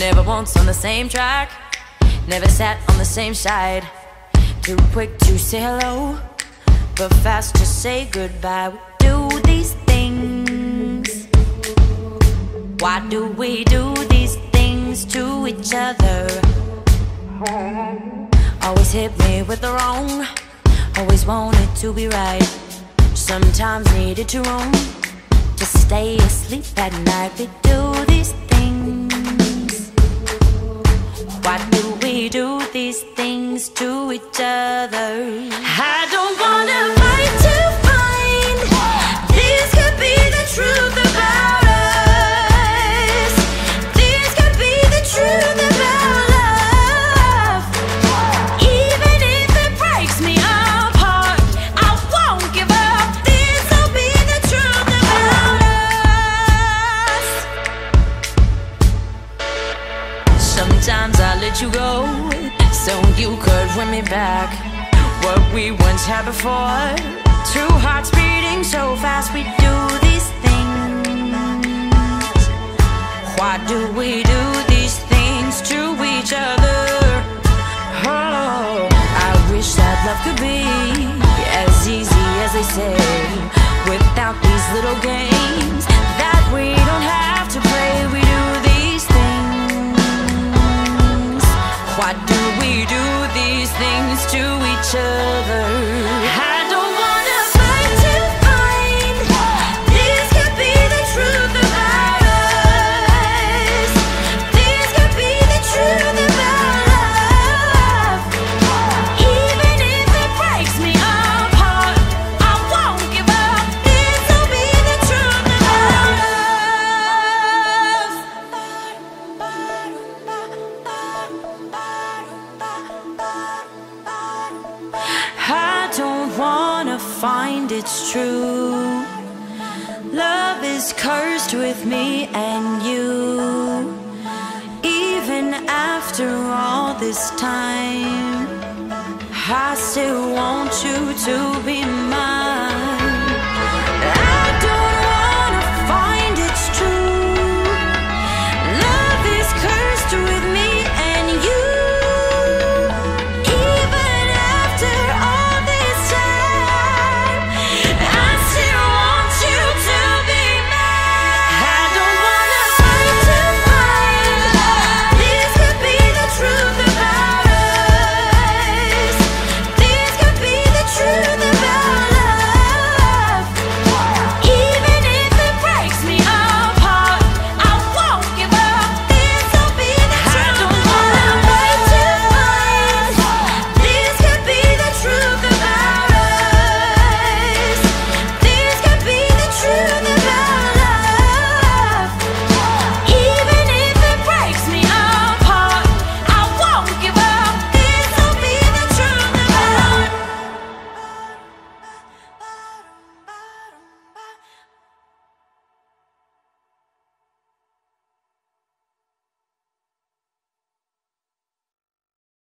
Never once on the same track, never sat on the same side. Too quick to say hello, but fast to say goodbye. We do these things. Why do we do these things to each other? Always hit me with the wrong, always wanted to be right. Sometimes needed to roam, to stay asleep at night. We do these things. Why do we do these things to each other? I don't wanna fight to find this could be the truth about us. This could be the truth about love. Even if it breaks me apart, I won't give up. This'll be the truth about us. Sometimes I let you go so you could win me back. What we once had before, two hearts beating so fast. We do these things. Why do we do these things to each other? Oh, I wish that love could be as easy as they say, without these little games that we don't have to play. We do these things. Why do we do these things to each other? I don't wanna fight to find this could be the truth about us. This could be the truth about love. Even if it breaks me apart, I won't give up. This'll be the truth about us. I don't wanna find it's true. Love is cursed with me and you. Even after all this time, I still want you to be mine.